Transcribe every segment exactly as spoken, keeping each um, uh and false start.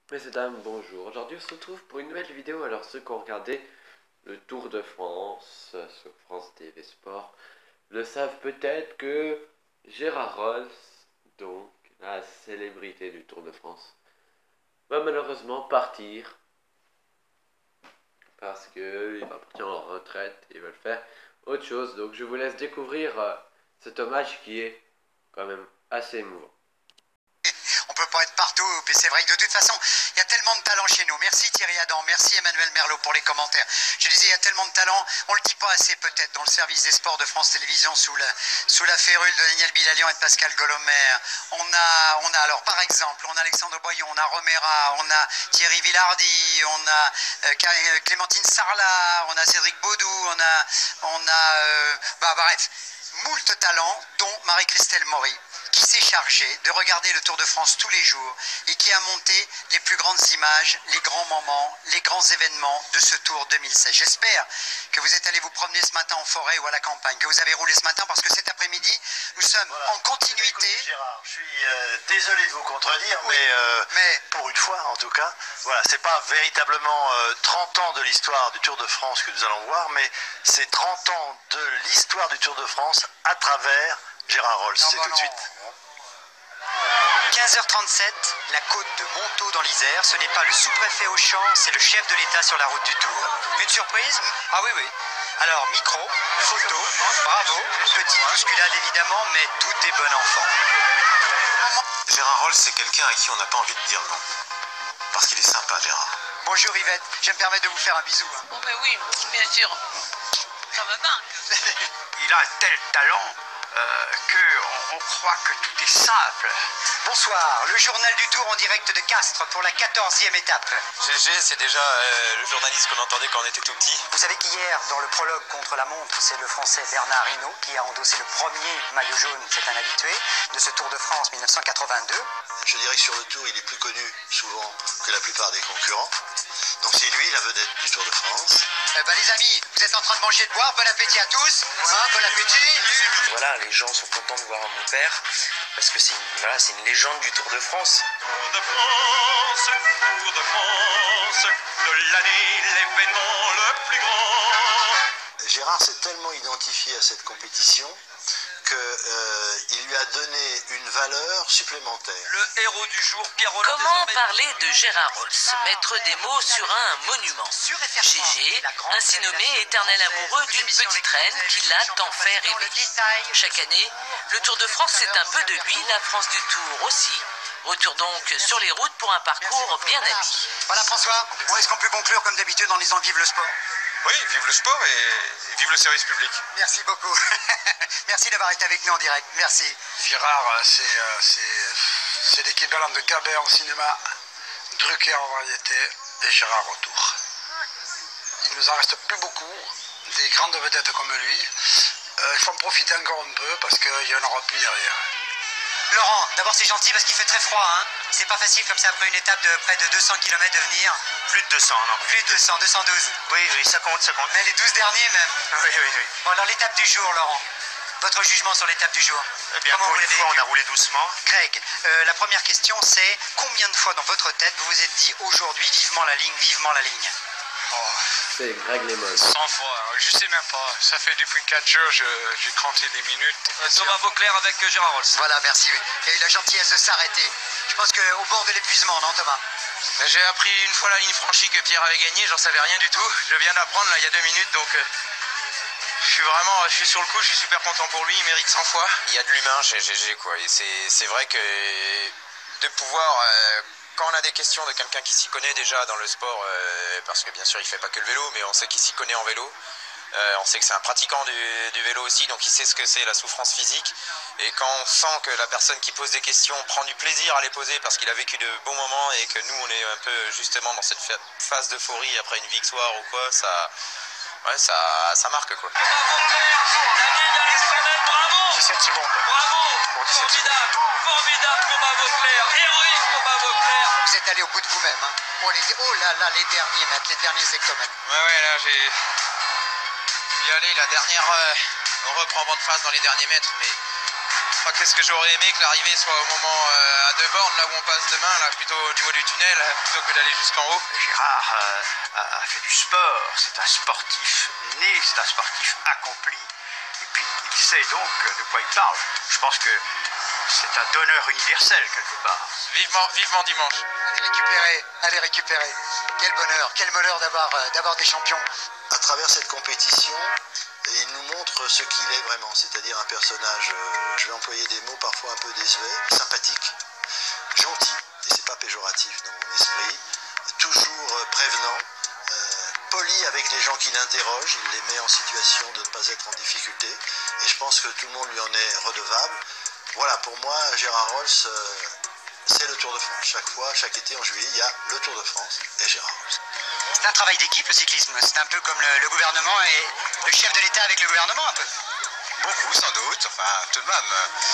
Messieurs, dames, bonjour. Aujourd'hui, on se retrouve pour une nouvelle vidéo. Alors, ceux qui ont regardé le Tour de France euh, sur France T V Sport le savent peut-être que Gérard Rolls, donc la célébrité du Tour de France, va malheureusement partir parce qu'il va partir en retraite et il veut faire autre chose. Donc, je vous laisse découvrir euh, cet hommage qui est quand même assez émouvant. On peut pas être partout, mais c'est vrai que de toute façon, il y a tellement de talent chez nous. Merci Thierry Adam, merci Emmanuel Merlot pour les commentaires. Je disais, il y a tellement de talent, on le dit pas assez peut-être dans le service des sports de France Télévisions sous la, sous la férule de Daniel Bilalian et de Pascal Golomer. On a, on a alors par exemple, on a Alexandre Boyon, on a Romera, on a Thierry Villardi, on a euh, Clémentine Sarlat, on a Cédric Baudou, on a, on a, euh, bah bref, moult talents, dont Marie-Christelle Maury, qui s'est chargée de regarder le Tour de France tous les jours et qui a monté les plus grandes images, les grands moments, les grands événements de ce Tour deux mille seize. J'espère que vous êtes allé vous promener ce matin en forêt ou à la campagne, que vous avez roulé ce matin parce que cet après-midi, nous sommes voilà. en continuité. Écoutez, Gérard, je suis euh, désolé de vous contredire, oui, mais, euh, mais pour une fois en tout cas, voilà, c'est pas véritablement euh, trente ans de l'histoire du Tour de France que nous allons voir, mais c'est trente ans de l'histoire du Tour de France à travers Gérard Rolls. C'est tout de suite. quinze heures trente-sept, la côte de Montaut dans l'Isère. Ce n'est pas le sous-préfet Auchan, c'est le chef de l'État sur la route du Tour. Une surprise? Ah oui, oui. Alors, micro, photo, bravo, petite bousculade évidemment, mais tout est bon enfant. Gérard Rolls, c'est quelqu'un à qui on n'a pas envie de dire non. Parce qu'il est sympa, Gérard. Bonjour Yvette, je me permets de vous faire un bisou. Oh mais oui, bien sûr. Ça me manque. Il a un tel talent euh, qu'on on croit que tout est simple. Bonsoir, le journal du Tour en direct de Castres pour la quatorzième étape. G G, c'est déjà euh, le journaliste qu'on entendait quand on était tout petit. Vous savez qu'hier, dans le prologue contre la montre, c'est le Français Bernard Hinault qui a endossé le premier maillot jaune, c'est un habitué, de ce Tour de France mille neuf cent quatre-vingt-deux. Je dirais que sur le Tour, il est plus connu souvent que la plupart des concurrents. Donc c'est lui la vedette du Tour de France. Euh, bah les amis, vous êtes en train de manger et de boire, bon appétit à tous. Hein, bon appétit. Voilà, les gens sont contents de voir mon père parce que c'est une, voilà, c'est une légende du Tour de France. Tour de France, Tour de France, de l'année, l'événement le plus grand. Gérard s'est tellement identifié à cette compétition qu'il euh, lui a donné une valeur supplémentaire. Le héros du jour, Pierre-Roland. Comment parler de Gérard Rolls, mettre des mots sur un monument? G G, ainsi nommé éternel amoureux d'une petite reine qui l'a tant fait rêver. Chaque année, le Tour de France, c'est un peu de lui, la France du Tour aussi. Retour donc sur les routes pour un parcours bien ami. Voilà François, où est-ce qu'on peut conclure comme d'habitude en disant vive le sport? Oui, vive le sport et, et vive le service public. Merci beaucoup. Merci d'avoir été avec nous en direct. Merci. Gérard, c'est l'équivalent de Gabin au cinéma, Drucker en variété et Gérard au Tour. Il nous en reste plus beaucoup, des grandes vedettes comme lui. Euh, il faut en profiter encore un peu parce qu'il y en aura plus derrière. Laurent, d'abord c'est gentil parce qu'il fait très froid, hein. C'est pas facile comme ça après une étape de près de deux cents kilomètres de venir. Plus de deux cents, non. Plus de deux cents, deux cent douze. Oui, oui, ça compte, ça compte. Mais les douze derniers même. Oui, oui, oui. Bon alors l'étape du jour, Laurent. Votre jugement sur l'étape du jour? Eh bien, Comment pour vous une l'avez fois, vécu? on a roulé doucement. Greg, euh, la première question c'est combien de fois dans votre tête vous vous êtes dit aujourd'hui vivement la ligne, vivement la ligne? Oh, C'est Greg Lemon. cent fois, je sais même pas. Ça fait depuis quatre jours, j'ai compté des minutes. Thomas Vauclair avec Gérard Rolls. Voilà, merci. Il a eu la gentillesse de s'arrêter. Je pense qu'au bord de l'épuisement, non Thomas? J'ai appris une fois la ligne franchie que Pierre avait gagné, j'en savais rien du tout. Je viens d'apprendre là il y a deux minutes, donc euh, je suis vraiment, je suis sur le coup, je suis super content pour lui, il mérite cent fois. Il y a de l'humain chez G G quoi, et c'est vrai que de pouvoir, euh, quand on a des questions de quelqu'un qui s'y connaît déjà dans le sport, euh, parce que bien sûr il fait pas que le vélo, mais on sait qu'il s'y connaît en vélo. Euh, on sait que c'est un pratiquant du, du vélo aussi, donc il sait ce que c'est la souffrance physique. Et quand on sent que la personne qui pose des questions prend du plaisir à les poser parce qu'il a vécu de bons moments et que nous on est un peu justement dans cette phase d'euphorie après une victoire ou quoi, ça, ouais, ça, ça marque quoi. dix-sept secondes. Bravo, Pour dix-sept formidable, formidable Thomas Vauclair, héroïque Thomas Vauclair. Vous êtes allé au bout de vous-même, hein. Oh, les... oh là là, les derniers mètres, les derniers hectomètres. Ouais ouais là j'ai... y aller la dernière, euh, on reprend vent de face dans les derniers mètres, mais Enfin, qu'est-ce que j'aurais aimé que l'arrivée soit au moment euh, à deux bornes, là où on passe demain, là, plutôt du haut du tunnel, là, plutôt que d'aller jusqu'en haut. Gérard euh, a, a fait du sport, c'est un sportif né, c'est un sportif accompli. Et puis il sait donc de quoi il parle. Je pense que c'est un donneur universel quelque part. Vivement, vivement dimanche. Allez récupérer, allez récupérer. Quel bonheur, quel bonheur d'avoir euh, d'avoir des champions. À travers cette compétition, il nous montre ce qu'il est vraiment, c'est-à-dire un personnage, euh, je vais employer des mots parfois un peu désuets, sympathique, gentil, et c'est pas péjoratif dans mon esprit, toujours euh, prévenant, euh, poli avec les gens qui l'interrogent, il les met en situation de ne pas être en difficulté, et je pense que tout le monde lui en est redevable. Voilà, pour moi, Gérard Rolls, euh, c'est le Tour de France. Chaque fois, chaque été en juillet, il y a le Tour de France et Gérard Rolls. C'est un travail d'équipe, le cyclisme. C'est un peu comme le, le gouvernement et le chef de l'État avec le gouvernement, un peu. Beaucoup, sans doute. Enfin, tout de même,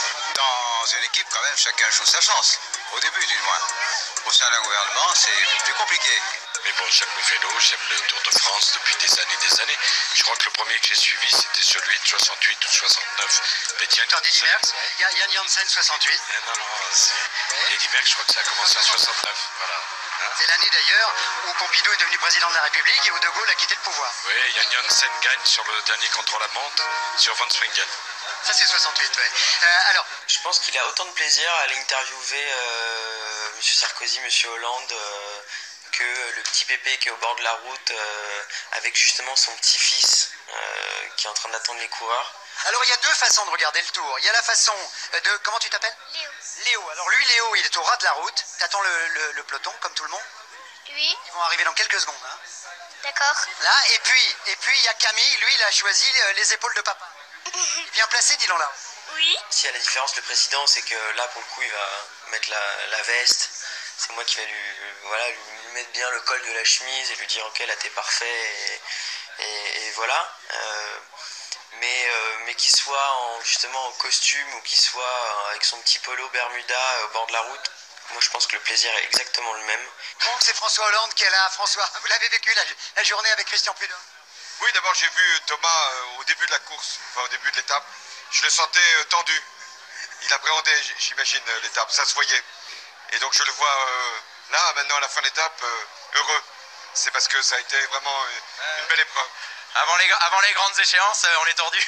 dans une équipe, quand même, chacun joue sa chance. Au début, du moins. Au sein d'un gouvernement, c'est plus compliqué. Mais bon, j'aime le vélo, j'aime le Tour de France depuis des années et des années. Je crois que le premier que j'ai suivi, c'était celui de soixante-huit ou soixante-neuf. Victor d'Eddy Merckx, ouais. Yann Janssen, soixante-huit. Eh non, non, c'est... Ouais. Eddy Merckx, je crois que ça a commencé en soixante-neuf. Voilà. Hein, c'est l'année d'ailleurs où Pompidou est devenu président de la République et où De Gaulle a quitté le pouvoir. Oui, Yann Janssen gagne sur le dernier contre-la-montre, sur Van Swingen. Ça, c'est soixante-huit, oui. Euh, alors, je pense qu'il a autant de plaisir à aller interviewer euh, M. Sarkozy, M. Hollande, euh, que le petit Pépé qui est au bord de la route euh, avec justement son petit-fils euh, qui est en train d'attendre les coureurs. Alors, il y a deux façons de regarder le Tour. Il y a la façon de... Comment tu t'appelles? Léo. Léo. Alors, lui, Léo, il est au ras de la route. T'attends le, le, le peloton, comme tout le monde? Oui. Ils vont arriver dans quelques secondes. Hein. D'accord. Là, et puis, et puis, il y a Camille. Lui, il a choisi les épaules de papa. Il est bien placé, dis-le là. Oui. Si à la différence, le président, c'est que là, pour le coup, il va mettre la, la veste. C'est moi qui vais lui, voilà, lui mettre bien le col de la chemise et lui dire, ok, là, t'es parfait. Et, et, et voilà. Euh, mais euh, mais qu'il soit en, justement en costume ou qu'il soit avec son petit polo Bermuda au bord de la route, moi, je pense que le plaisir est exactement le même. Donc, c'est François Hollande qui est là. François, vous l'avez vécu, la, la journée avec Christian Prudhomme? Oui, d'abord j'ai vu Thomas euh, au début de la course, enfin au début de l'étape. Je le sentais euh, tendu. Il appréhendait, j'imagine, euh, l'étape, ça se voyait. Et donc je le vois euh, là, maintenant à la fin de l'étape, euh, heureux. C'est parce que ça a été vraiment euh, une belle épreuve. Avant les, avant les grandes échéances, euh, on est tordu.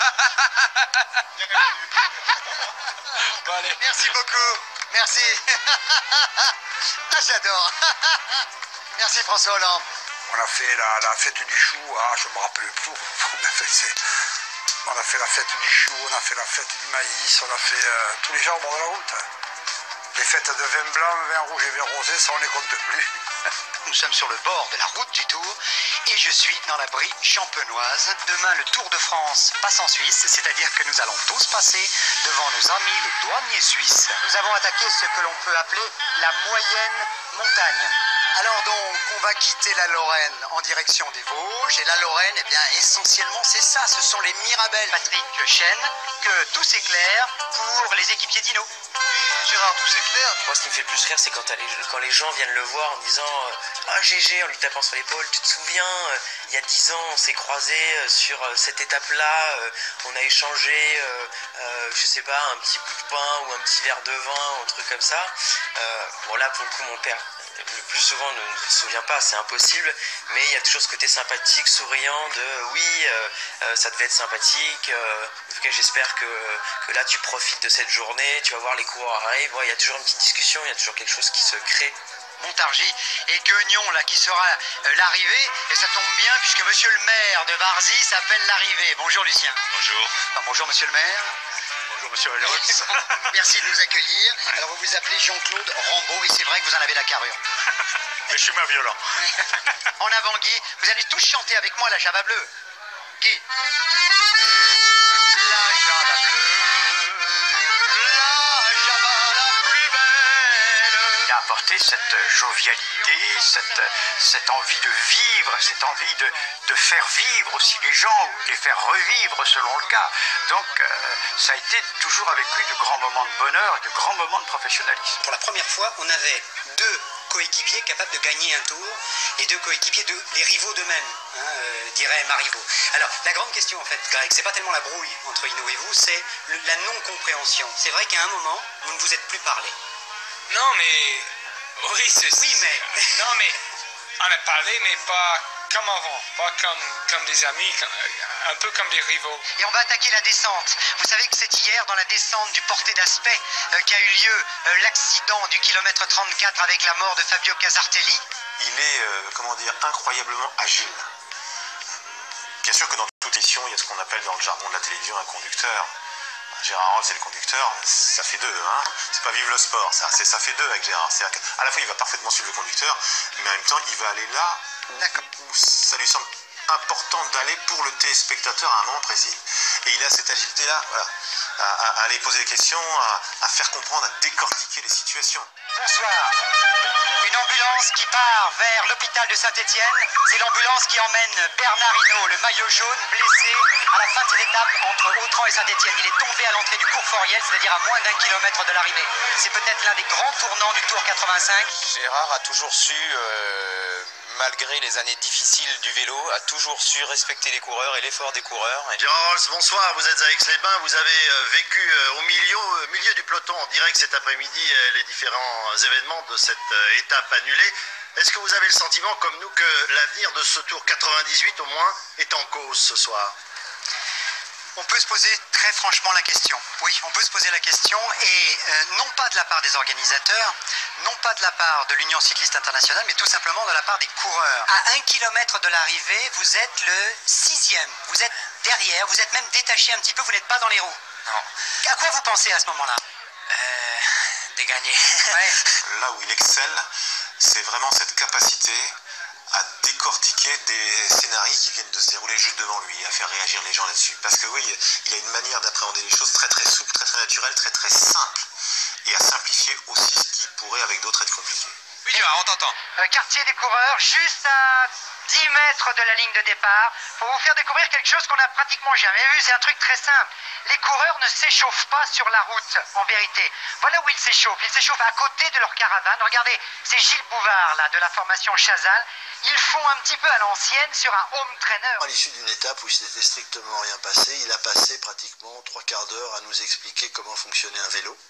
Bon, allez. Merci beaucoup. Merci. Ah, j'adore. Merci François Hollande. On a fait la, la fête du chou, ah, je me rappelle plus. On a, fait, on a fait la fête du chou, on a fait la fête du maïs, on a fait euh, tous les gens au bord de la route. Les fêtes de vin blanc, vin rouge et vin rosé, ça on ne les compte plus. Nous sommes sur le bord de la route du Tour et je suis dans la Brie champenoise. Demain, le Tour de France passe en Suisse, c'est-à-dire que nous allons tous passer devant nos amis les douaniers suisses. Nous avons attaqué ce que l'on peut appeler la moyenne montagne. Alors donc, on va quitter la Lorraine en direction des Vosges. Et la Lorraine, eh bien, essentiellement, c'est ça. Ce sont les Mirabelles. Patrick Chêne, que tout s'éclaire pour les équipiers Dino. Oui, Gérard, tout s'éclaire. Moi, ce qui me fait le plus rire, c'est quand, quand les gens viennent le voir en disant « Ah, G G », en lui tapant sur l'épaule. Tu te souviens, euh, il y a dix ans, on s'est croisés euh, sur euh, cette étape-là. Euh, on a échangé, euh, euh, je sais pas, un petit bout de pain ou un petit verre de vin, un truc comme ça. Euh, bon, là, pour le coup, mon père, le plus souvent, ne, ne se souvient pas, c'est impossible, mais il y a toujours ce côté sympathique, souriant de oui, euh, euh, ça devait être sympathique, euh, en tout cas j'espère que, que là tu profites de cette journée, tu vas voir les coureurs arrivent, ouais, il y a toujours une petite discussion, il y a toujours quelque chose qui se crée. Montargis et Guignon là qui sera euh, l'arrivée, et ça tombe bien puisque monsieur le maire de Varzy s'appelle l'arrivée. Bonjour Lucien. Bonjour. Enfin, bonjour monsieur le maire. Bonjour monsieur Rolls. Merci de nous accueillir. Alors vous vous appelez Jean-Claude Rambaud et c'est vrai que vous en avez la carrure. Mais je suis moins violent. En avant Guy, vous allez tous chanter avec moi la Java bleue. Guy. La Java bleue, la Java la plus belle. Il a apporté cette jovialité, cette, cette envie de vivre, cette envie de, de faire vivre aussi les gens, ou de les faire revivre selon le cas. Donc euh, ça a été toujours avec lui de grands moments de bonheur et de grands moments de professionnalisme. Pour la première fois, on avait deux coéquipiers capables de gagner un tour et deux coéquipiers, de, les rivaux d'eux-mêmes, hein, euh, dirait Marivaux. Alors, la grande question, en fait, Greg, c'est pas tellement la brouille entre Hinault et vous, c'est le, la non-compréhension. C'est vrai qu'à un moment, vous ne vous êtes plus parlé. Non, mais... Oui, c'est... Oui, mais... Non, mais... On a parlé, mais pas comme avant, pas comme, comme des amis, comme, un peu comme des rivaux. Et on va attaquer la descente. Vous savez que c'est hier, dans la descente du Porté d'Aspet, euh, qu'a eu lieu euh, l'accident du kilomètre trente-quatre avec la mort de Fabio Casartelli. Il est, euh, comment dire, incroyablement agile. Bien sûr que dans toute mission, il y a ce qu'on appelle dans le jargon de la télévision un conducteur. Gérard Rolls, c'est le conducteur, ça fait deux, hein. C'est pas vive le sport, ça, ça fait deux avec Gérard. C'est-à-dire qu'à la fois, il va parfaitement suivre le conducteur, mais en même temps, il va aller là où, où ça lui semble important d'aller pour le téléspectateur à un moment précis. Et il a cette agilité-là, voilà, à, à, à aller poser des questions, à, à faire comprendre, à décortiquer les situations. Bonsoir. Une ambulance qui part vers l'hôpital de Saint-Étienne. C'est l'ambulance qui emmène Bernard Hinault, le maillot jaune, blessé à la fin de cette étape entre Autran et Saint-Étienne. Il est tombé à l'entrée du cours Foriel, c'est-à-dire à moins d'un kilomètre de l'arrivée. C'est peut-être l'un des grands tournants du Tour quatre-vingt-cinq. Gérard a toujours su, euh, malgré les années difficiles du vélo, a toujours su respecter les coureurs et l'effort des coureurs. Gérard Rolls, bonsoir, vous êtes à Aix-les-Bains, vous avez euh, vécu euh, au milieu, euh, milieu du peloton en direct cet après-midi euh, les différents événements de cette euh, étape annulée. Est-ce que vous avez le sentiment, comme nous, que l'avenir de ce Tour quatre-vingt-dix-huit, au moins, est en cause ce soir? On peut se poser très franchement la question. Oui, on peut se poser la question, et euh, non pas de la part des organisateurs, non pas de la part de l'Union cycliste internationale, mais tout simplement de la part des coureurs. À un kilomètre de l'arrivée, vous êtes le sixième. Vous êtes derrière, vous êtes même détaché un petit peu, vous n'êtes pas dans les roues. Non. À quoi vous pensez à ce moment-là? Euh... De gagner. Ouais. Là où il excelle, c'est vraiment cette capacité à décortiquer des scénarios qui viennent de se dérouler juste devant lui, à faire réagir les gens là-dessus. Parce que oui, il a une manière d'appréhender les choses très très souple, très très naturelle, très très simple, et à simplifier aussi ce qui pourrait avec d'autres être compliqué. Oui, Gérard, on t'entend. Euh, quartier des coureurs, juste à dix mètres de la ligne de départ, pour vous faire découvrir quelque chose qu'on n'a pratiquement jamais vu. C'est un truc très simple. Les coureurs ne s'échauffent pas sur la route, en vérité. Voilà où ils s'échauffent. Ils s'échauffent à côté de leur caravane. Regardez, c'est Gilles Bouvard, là, de la formation Chazal. Ils font un petit peu à l'ancienne sur un home trainer. À l'issue d'une étape où il s'était strictement rien passé, il a passé pratiquement trois quarts d'heure à nous expliquer comment fonctionnait un vélo.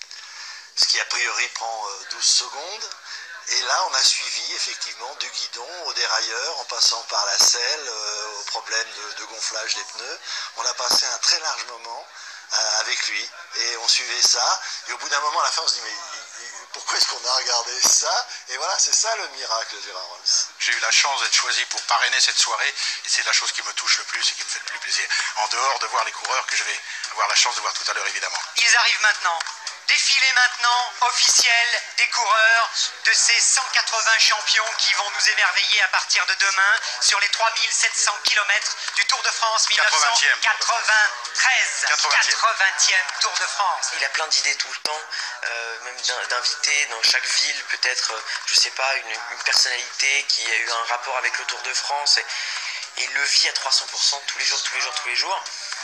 Ce qui a priori prend douze secondes. Et là, on a suivi effectivement du guidon au dérailleur, en passant par la selle, euh, au problème de, de gonflage des pneus. On a passé un très large moment euh, avec lui, et on suivait ça. Et au bout d'un moment, à la fin, on se dit, mais il, il, pourquoi est-ce qu'on a regardé ça? Et voilà, c'est ça le miracle, Gérard Rolls. J'ai eu la chance d'être choisi pour parrainer cette soirée, et c'est la chose qui me touche le plus et qui me fait le plus plaisir. En dehors de voir les coureurs que je vais avoir la chance de voir tout à l'heure, évidemment. Ils arrivent maintenant. Défilé maintenant officiel des coureurs de ces cent quatre-vingts champions qui vont nous émerveiller à partir de demain sur les trois mille sept cents kilomètres du Tour de France mille neuf cent quatre-vingt-treize. quatre-vingtième Tour de France. Il a plein d'idées tout le temps, euh, même d'inviter dans chaque ville peut-être, euh, je sais pas, une, une personnalité qui a eu un rapport avec le Tour de France, et, et il le vit à trois cents pour cent tous les jours, tous les jours, tous les jours.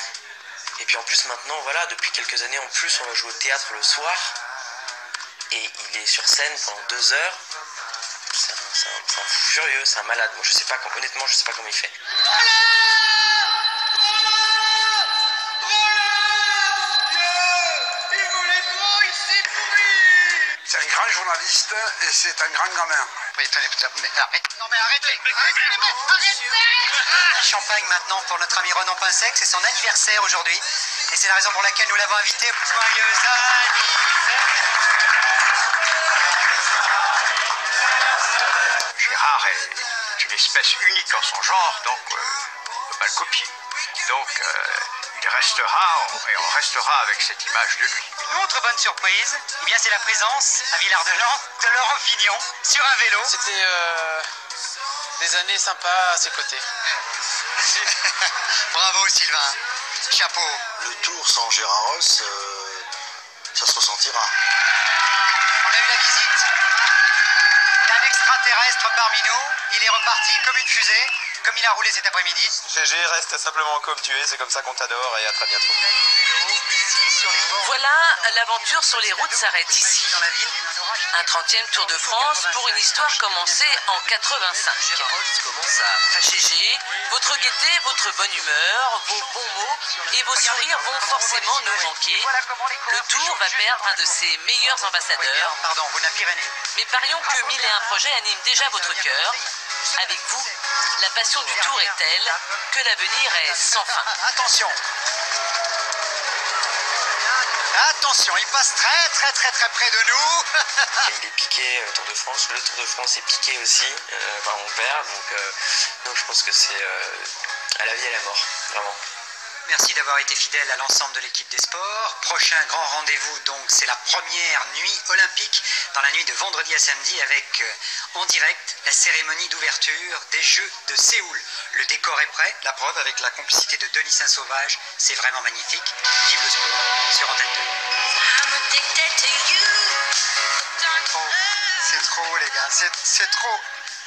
Et puis en plus maintenant, voilà, depuis quelques années en plus, on va jouer au théâtre le soir. Et il est sur scène pendant deux heures. C'est un, c'est un, c'est un fou furieux, c'est un malade. Moi je sais pas, honnêtement, je sais pas comment il fait. C'est un grand journaliste et c'est un grand gamin. Oui, tenez, mais arrête. Non mais arrêtez. Arrêtez. Arrêtez. Champagne maintenant pour notre ami Renan Pinsec, c'est son anniversaire aujourd'hui. Et c'est la raison pour laquelle nous l'avons invité. Joyeux anniversaire. Gérard est une espèce unique en son genre, donc euh, on ne peut pas le copier. Donc euh, il restera, et on restera avec cette image de lui. Une autre bonne surprise, eh bien c'est la présence à Villard-de-Lans de Laurent Fignon sur un vélo. C'était euh, des années sympas à ses côtés. Bravo Sylvain, chapeau. Le Tour sans Gérard Rolls, euh, ça se ressentira. On a eu la visite d'un extraterrestre parmi nous. Il est reparti comme une fusée, comme il a roulé cet après-midi. G G, reste simplement comme tu es, c'est comme ça qu'on t'adore, et à très bientôt. Voilà, l'aventure sur les routes s'arrête ici. Dans la ville, un orage Un trentième Tour de France pour une histoire commencée en quatre-vingt-cinq. G G, votre gaieté, votre bonne humeur, vos bons mots et vos sourires vont forcément nous manquer. Le Tour va perdre un de ses meilleurs ambassadeurs. Pardon, vous Pyrénées. Mais parions que mille et un projets animent déjà votre cœur. Avec vous, la passion du Tour est telle que l'avenir est sans fin. Attention. Attention, il passe très très très très près de nous. Il est piqué, le Tour de France. Le Tour de France est piqué aussi. Euh, enfin, on perd, donc, euh, donc je pense que c'est euh, à la vie et à la mort, vraiment. Merci d'avoir été fidèle à l'ensemble de l'équipe des sports. Prochain grand rendez-vous, donc, c'est la première nuit olympique dans la nuit de vendredi à samedi avec euh, en direct la cérémonie d'ouverture des Jeux de Séoul. Le décor est prêt, la preuve avec la complicité de Denis Saint-Sauvage. C'est vraiment magnifique. Vive le sport sur Antenne deux. Oh, c'est trop les gars, c'est trop.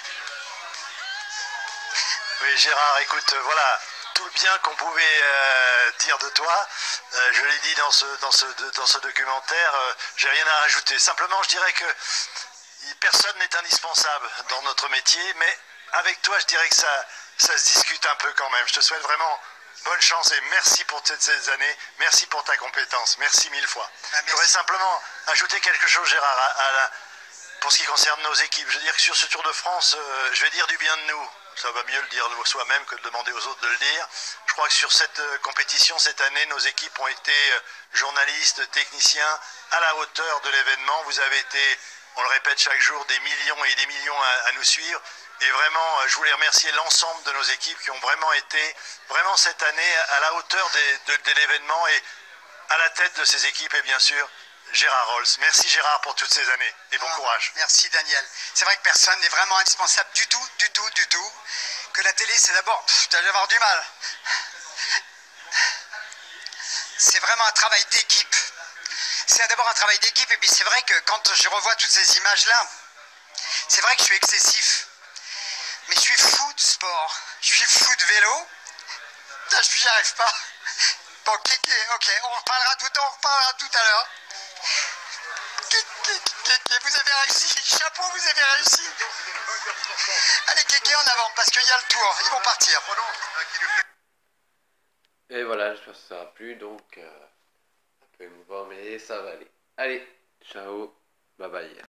Oui Gérard, écoute, euh, voilà. Tout le bien qu'on pouvait euh, dire de toi, euh, je l'ai dit dans ce, dans ce, de, dans ce documentaire, euh, j'ai rien à rajouter. Simplement, je dirais que personne n'est indispensable dans notre métier, mais avec toi, je dirais que ça, ça se discute un peu quand même. Je te souhaite vraiment bonne chance et merci pour toutes ces années, merci pour ta compétence, merci mille fois. Ah, je voudrais simplement ajouter quelque chose, Gérard, à, à la, pour ce qui concerne nos équipes. Je veux dire que sur ce Tour de France, euh, je vais dire du bien de nous. Ça va mieux le dire soi-même que de demander aux autres de le dire. Je crois que sur cette euh, compétition, cette année, nos équipes ont été euh, journalistes, techniciens, à la hauteur de l'événement. Vous avez été, on le répète chaque jour, des millions et des millions à, à nous suivre. Et vraiment, euh, je voulais remercier l'ensemble de nos équipes qui ont vraiment été, vraiment cette année, à la hauteur des, de, de l'événement et à la tête de ces équipes, et bien sûr, Gérard Rolls. Merci Gérard pour toutes ces années et bon ah, courage. Merci Daniel. C'est vrai que personne n'est vraiment indispensable du tout, du tout, du tout. Que la télé, c'est d'abord, tu vas avoir du mal. C'est vraiment un travail d'équipe. C'est d'abord un travail d'équipe et puis c'est vrai que quand je revois toutes ces images-là, c'est vrai que je suis excessif. Mais je suis fou de sport. Je suis fou de vélo. Putain, je n'y arrive pas. Bon, Kéké, ok, on reparlera tout, on reparlera tout à l'heure. Kéké, vous avez réussi. Chapeau, vous avez réussi. Allez, Kéké, en avant, parce qu'il y a le tour. Ils vont partir. Et voilà, j'espère que ça aura plu. Donc, euh, un peu émouvant, mais ça va aller. Allez, ciao, bye bye.